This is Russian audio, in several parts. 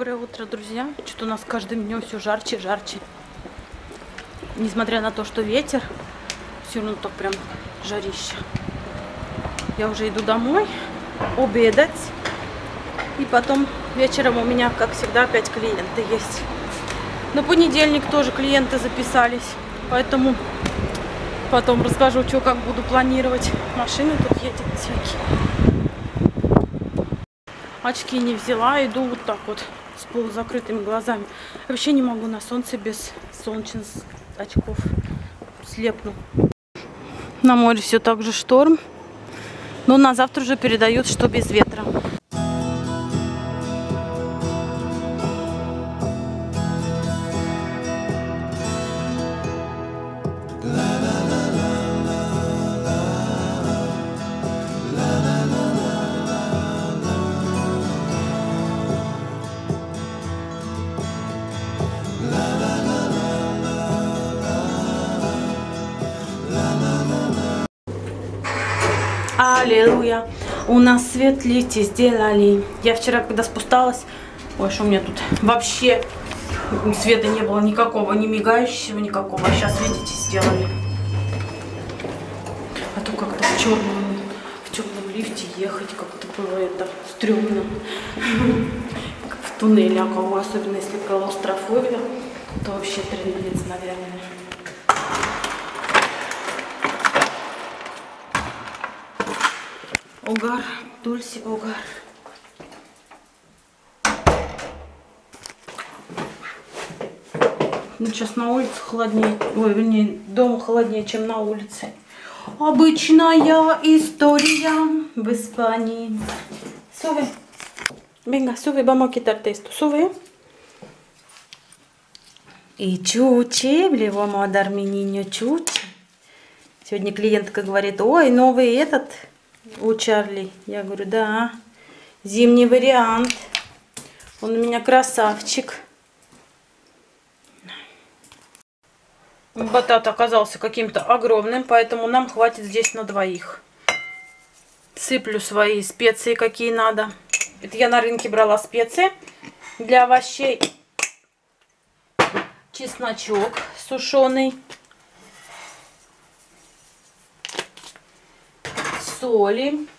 Доброе утро, друзья. Что-то у нас каждым днем все жарче и жарче. Несмотря на то, что ветер, все равно так прям жарище. Я уже иду домой обедать. И потом вечером у меня, как всегда, опять клиенты есть. На понедельник тоже клиенты записались. Поэтому потом расскажу, что как буду планировать. Машины тут едет всякие. Очки не взяла, иду вот так вот с полузакрытыми глазами. Вообще не могу на солнце без солнечных очков. Слепну. На море все так же шторм. Но на завтра уже передают, что без ветра. Аллилуйя. У нас светлите сделали. Я вчера, когда спускалась, ой, что у меня тут вообще света не было никакого, ни мигающего, никакого. А сейчас, видите, сделали. А то как-то в черном лифте ехать как-то было это стрёмно. Как в туннеле, а кого, особенно если клаустрофобия, то вообще трындец, наверное. Угар, Тульси, угар. Ну, сейчас на улице холоднее, ой, вернее, дома холоднее, чем на улице. Обычная история в Испании. Sube. Venga, sube, vamos a quitarte esto. Sube. И чучи, le vamos a dar mi niño чучи. Сегодня клиентка говорит, ой, новый этот у Чарли. Я говорю, да, зимний вариант. Он у меня красавчик. Батат оказался каким-то огромным, поэтому нам хватит здесь на двоих. Сыплю свои специи, какие надо. Это я на рынке брала специи для овощей. Чесночок сушеный. Соли.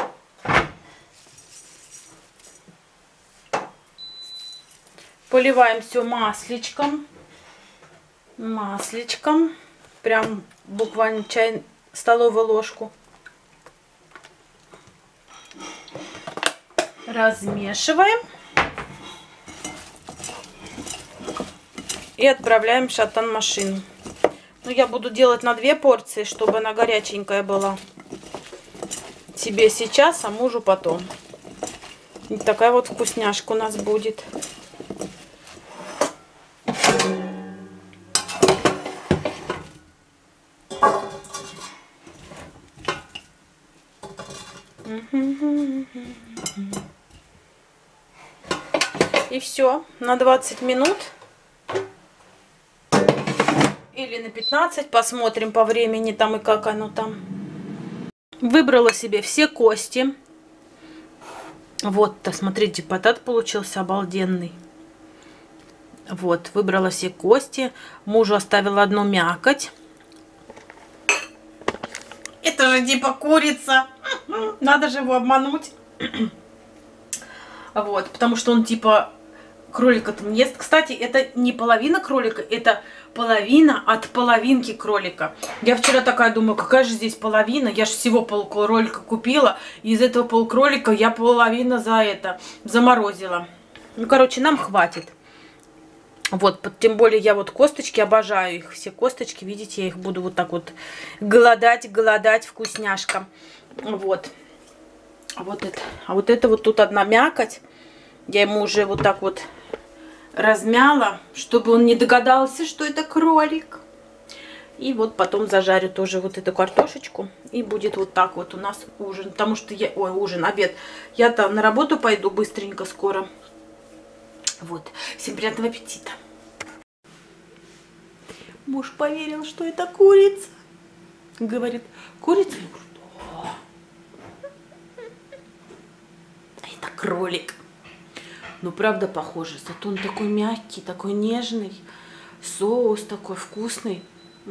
Поливаем все масличком. Масличком. Прям буквально столовую ложку. Размешиваем. И отправляем в шатан-машину. Ну, я буду делать на 2 порции, чтобы она горяченькая была. Себе сейчас, а мужу потом. И такая вот вкусняшка у нас будет. И все, на 20 минут или на 15, посмотрим по времени там и как оно там. Выбрала себе все кости. Вот-то, смотрите, батат получился обалденный. Вот, выбрала все кости. Мужу оставила одну мякоть. Это же типа курица. Надо же его обмануть. Вот, потому что он типа кролика-то не ест. Кстати, это не половина кролика, это половина от половинки кролика. Я вчера такая думаю, какая же здесь половина? Я же всего полкролика купила. И из этого полкролика я половина за это заморозила. Ну, короче, нам хватит. Вот, тем более я вот косточки обожаю их. Все косточки, видите, я их буду вот так вот голодать, вкусняшка. Вот. А вот это вот тут одна мякоть. Я ему уже вот так вот размяла, чтобы он не догадался, что это кролик. И вот потом зажарю тоже вот эту картошечку. И будет вот так вот у нас ужин. Потому что я... Ой, ужин, обед. Я там на работу пойду быстренько скоро. Вот. Всем приятного аппетита. Муж поверил, что это курица. Говорит, курица? Это кролик. Ну, правда, похоже. Зато он такой мягкий, такой нежный. Соус такой вкусный.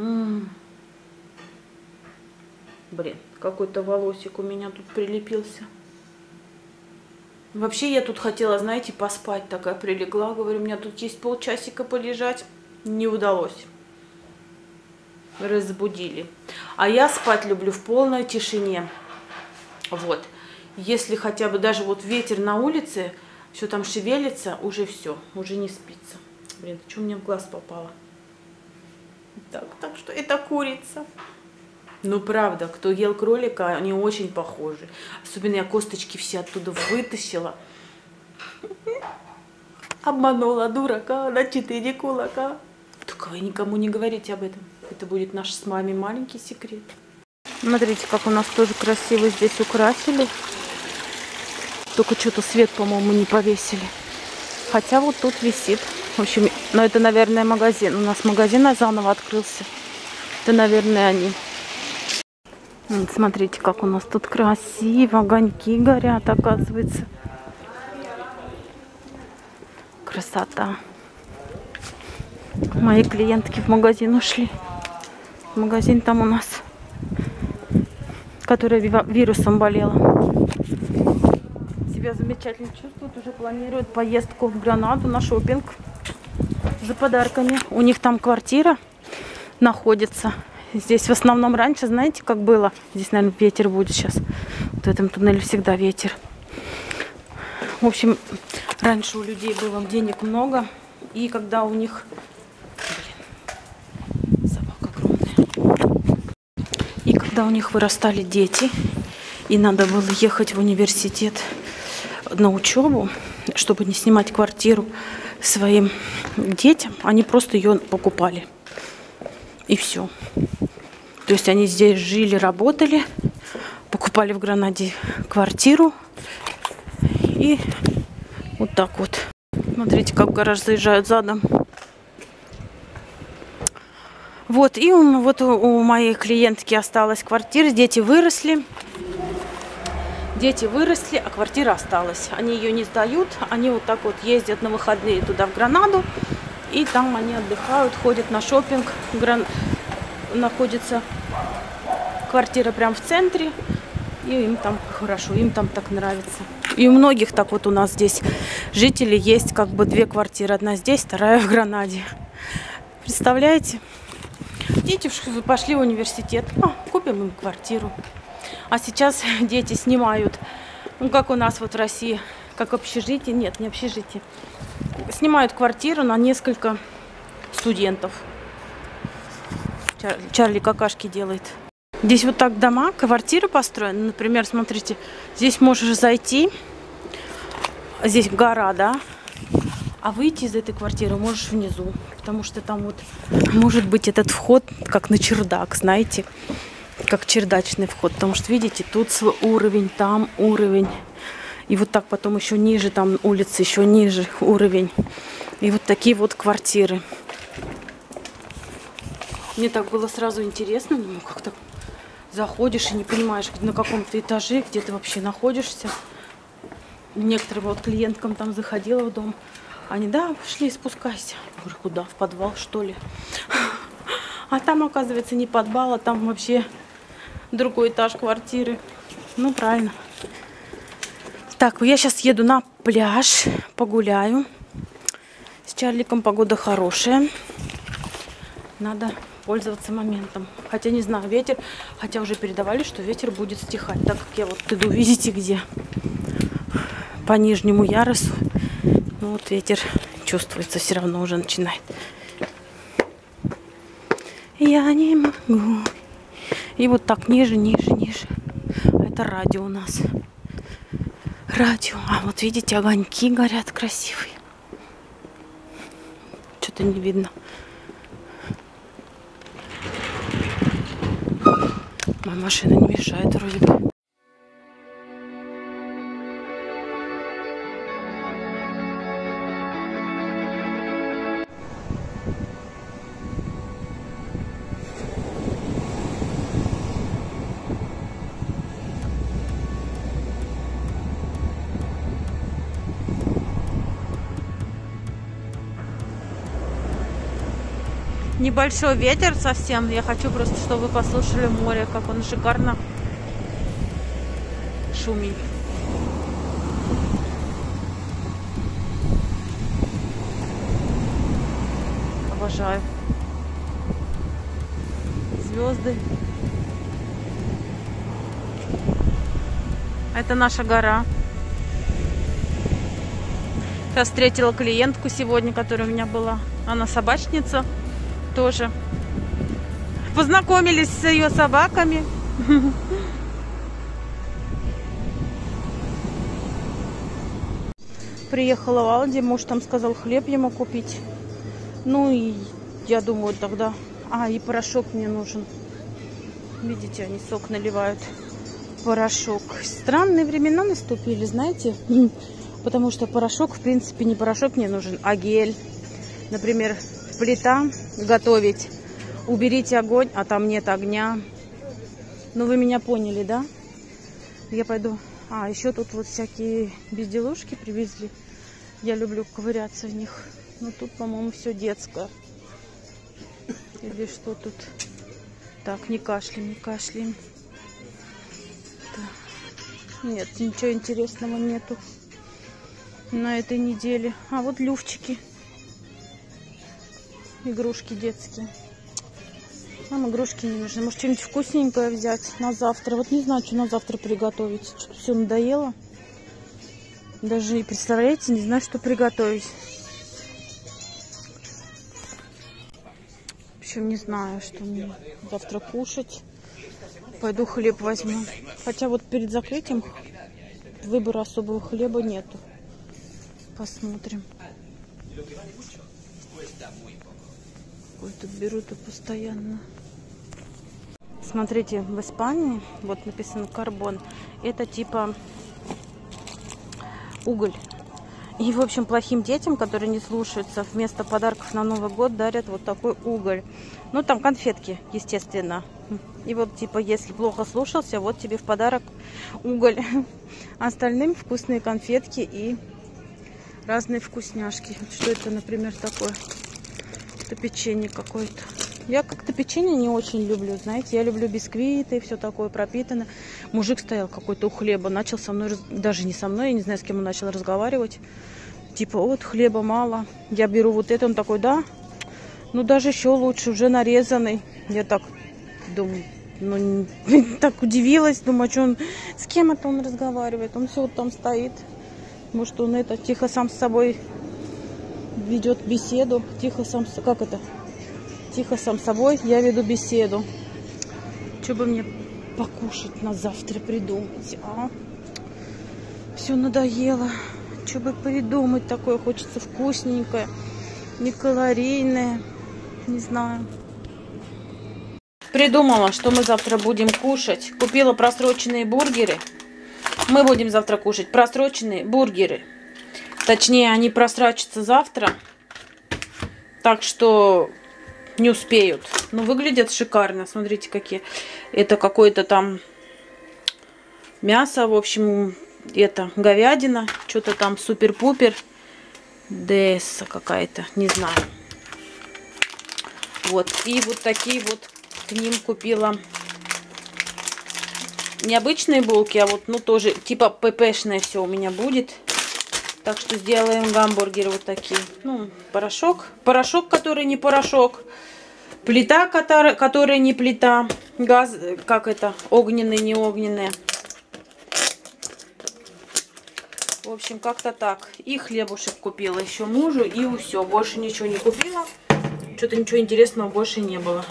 Блин, какой-то волосик у меня тут прилепился. Вообще, я тут хотела, знаете, поспать. Такая прилегла. Говорю, у меня тут есть полчасика полежать. Не удалось. Разбудили. А я спать люблю в полной тишине. Вот. Если хотя бы даже вот ветер на улице, все там шевелится, уже все, уже не спится. Блин, что мне в глаз попало? Так что это курица. Ну, правда, кто ел кролика, они очень похожи. Особенно я косточки все оттуда вытащила. Обманула дурака на 4 кулака. Только вы никому не говорите об этом. Это будет наш с мамой маленький секрет. Смотрите, как у нас тоже красиво здесь украсили. Только что-то свет, по-моему, не повесили. Хотя вот тут висит. В общем, ну это, наверное, магазин. У нас магазин заново открылся. Это, наверное, они. Вот, смотрите, как у нас тут красиво. Огоньки горят, оказывается. Красота. Мои клиентки в магазин ушли. Магазин там у нас, которая вирусом болела. Себя замечательно чувствует. Уже планирует поездку в Гранаду на шопинг за подарками. У них там квартира находится. Здесь в основном раньше, знаете, как было? Здесь, наверное, ветер будет сейчас. Вот в этом туннеле всегда ветер. В общем, раньше у людей было денег много. И когда у них... Блин, собака огромная. И когда у них вырастали дети, и надо было ехать в университет на учебу, чтобы не снимать квартиру своим детям, они просто ее покупали. И все. То есть они здесь жили, работали, покупали в Гранаде квартиру. И вот так вот. Смотрите, как в гараж заезжают задом. Вот, и вот у моей клиентки осталась квартира, дети выросли. Дети выросли, а квартира осталась. Они ее не сдают, они вот так вот ездят на выходные туда, в Гранаду. И там они отдыхают, ходят на шопинг. Находится квартира прям в центре. И им там хорошо, им там так нравится. И у многих так вот у нас здесь жителей есть как бы 2 квартиры. Одна здесь, вторая в Гранаде. Представляете? Дети пошли в университет. Купим им квартиру. А сейчас дети снимают, ну как у нас вот в России, как общежитие. Нет, не общежитие. Снимают квартиру на несколько студентов. Чарли какашки делает. Здесь вот так дома, квартиры построены. Например, смотрите, здесь можешь зайти. Здесь гора, да? А выйти из этой квартиры можешь внизу. Потому что там вот может быть этот вход как на чердак, знаете. Как чердачный вход. Потому что, видите, тут уровень, там уровень. И вот так потом еще ниже, там улица еще ниже уровень. И вот такие вот квартиры. Мне так было сразу интересно. Ну, как так заходишь и не понимаешь, на каком ты этаже, где ты вообще находишься. Некоторым вот клиенткам там заходила в дом. Они, да, пошли, спускайся. Я говорю, куда? В подвал, что ли? А там, оказывается, не подвал, а там вообще другой этаж квартиры. Ну, правильно. Так, я сейчас еду на пляж, погуляю. С Чарликом погода хорошая. Надо пользоваться моментом. Хотя не знаю, ветер. Хотя уже передавали, что ветер будет стихать. Так как я вот иду, видите, где? По нижнему ярусу. Ну вот ветер чувствуется, все равно уже начинает. Я не могу. И вот так ниже, ниже, ниже. Это радио у нас. Радио. А вот видите, огоньки горят красивые. Что-то не видно. Моя машина не мешает вроде бы. Небольшой ветер совсем. Я хочу просто, чтобы вы послушали море, как он шикарно шумит. Обожаю. Звезды. Это наша гора. Сейчас встретила клиентку сегодня, которая у меня была. Она собачница тоже. Познакомились с ее собаками. Приехала в Алди, муж там сказал хлеб ему купить. Ну и я думаю тогда... и порошок мне нужен. Видите, они сок наливают. Порошок. Странные времена наступили, знаете? Потому что порошок, в принципе, не порошок мне нужен, а гель. Например, плита, готовить. Уберите огонь, а там нет огня. Ну, вы меня поняли, да? Я пойду... еще тут вот всякие безделушки привезли. Я люблю ковыряться в них. Но тут, по-моему, все детское. Или что тут? Так, не кашляем, не кашляем. Нет, ничего интересного нету на этой неделе. Вот люфчики. Игрушки детские. Нам игрушки не нужны. Может, что-нибудь вкусненькое взять на завтра. Вот не знаю, что на завтра приготовить. Что-то все надоело. Даже и представляете, не знаю, что приготовить. В общем, не знаю, что мне завтра кушать. Пойду хлеб возьму. Хотя вот перед закрытием выбора особого хлеба нету. Посмотрим. Ой, тут берут и постоянно. Смотрите, в Испании вот написано карбон. Это типа уголь. И, в общем, плохим детям, которые не слушаются, вместо подарков на Новый год дарят вот такой уголь. Ну, там конфетки, естественно. И вот, типа, если плохо слушался, вот тебе в подарок уголь. Остальным вкусные конфетки и разные вкусняшки. Что это, например, такое? Это печенье какое-то. Я как-то печенье не очень люблю, знаете. Я люблю бисквиты, все такое пропитанное. Мужик стоял какой-то у хлеба, начал со мной, даже не со мной, я не знаю, с кем он начал разговаривать. Типа, вот хлеба мало, я беру вот это. Он такой, да? Ну, даже еще лучше, уже нарезанный. Я так думаю, ну, так удивилась, думаю, что он, с кем это он разговаривает? Он все вот там стоит. Может, он это тихо сам с собой ведет беседу. Тихо сам, как это? Тихо сам с собой я веду беседу. Что бы мне покушать на завтра придумать? Все надоело. Что бы придумать такое? Хочется вкусненькое, не калорийное. Не знаю. Придумала, что мы завтра будем кушать. Купила просроченные бургеры. Мы будем завтра кушать просроченные бургеры. Точнее, они просрачатся завтра. Так что не успеют. Но выглядят шикарно. Смотрите, какие. Это какое-то там мясо. В общем, это говядина. Что-то там супер-пупер. ДС какая-то. Не знаю. Вот. И вот такие вот к ним купила. Необычные булки, а вот, ну, тоже типа ППшное все у меня будет. Так что сделаем гамбургеры вот такие. Ну, порошок. Порошок, который не порошок. Плита, которая не плита. Газ, как это, огненный, не огненный. В общем, как-то так. И хлебушек купила еще мужу, и все. Больше ничего не купила. Что-то ничего интересного больше не было.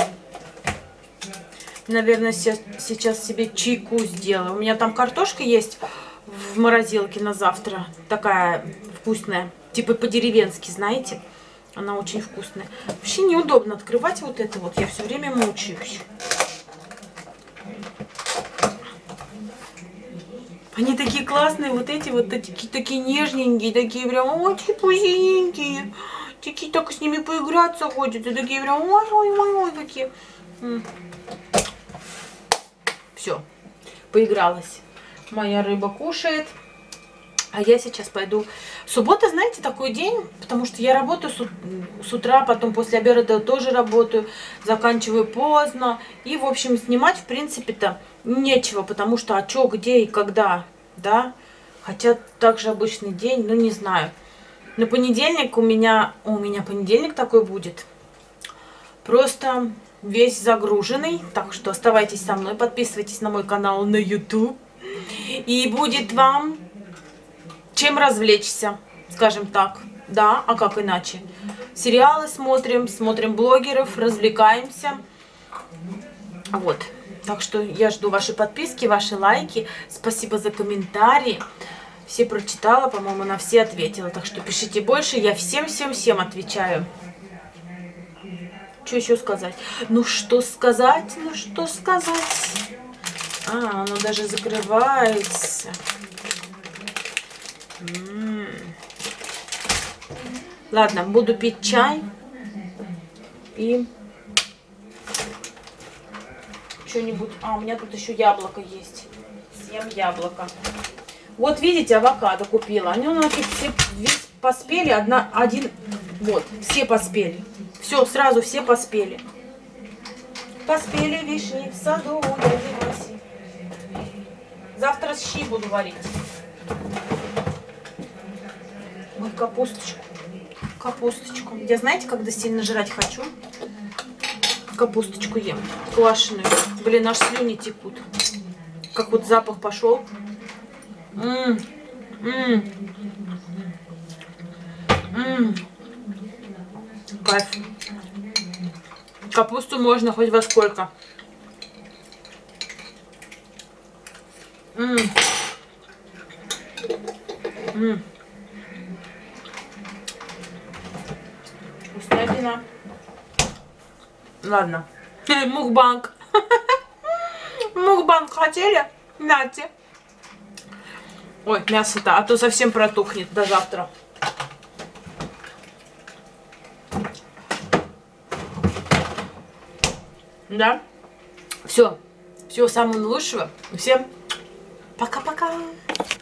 Наверное, сейчас себе чайку сделаю. У меня там картошка есть в морозилке на завтра. Такая вкусная. Типа по-деревенски, знаете. Она очень вкусная. Вообще неудобно открывать вот это вот. Я все время мучаюсь. Они такие классные. Вот эти вот такие нежненькие. Такие прям очень пузенькие. Такие, так с ними поиграться хочется. Такие прям ой-ой-ой какие. Все, поигралась. Моя рыба кушает. А я сейчас пойду. Суббота, знаете, такой день, потому что я работаю с утра, потом после обеда тоже работаю, заканчиваю поздно. И, в общем, снимать, в принципе-то, нечего, потому что а чё, где и когда, да? Хотя также обычный день, ну не знаю. На понедельник у меня понедельник такой будет. Просто весь загруженный. Так что оставайтесь со мной, подписывайтесь на мой канал на YouTube. И будет вам чем развлечься, скажем так. Да, а как иначе? Сериалы смотрим, смотрим блогеров, развлекаемся. Вот. Так что я жду ваши подписки, ваши лайки. Спасибо за комментарии. Все прочитала, по-моему, на все ответила. Так что пишите больше, я всем отвечаю. Что еще сказать? Ну что сказать? Ну что сказать? А, оно даже закрывается. Ладно, буду пить чай. И что-нибудь. А, у меня тут еще яблоко есть. Съем яблоко. Вот видите, авокадо купила. Они у нас все поспели. Один. Вот, все поспели. Все, сразу все поспели. Поспели вишни в саду. Завтра щи буду варить. Ой, капусточку. Капусточку. Я, знаете, когда сильно жрать хочу, капусточку ем. Квашеную. Блин, аж слюни текут. Как вот запах пошел. Кайф. Капусту можно хоть во сколько. Вкуснятина. Ладно. Мукбанг. Мукбанг хотели? Нате. Ой, мясо-то, а то совсем протухнет до завтра. Да? Все. Всего самого лучшего. Всем пока-пока.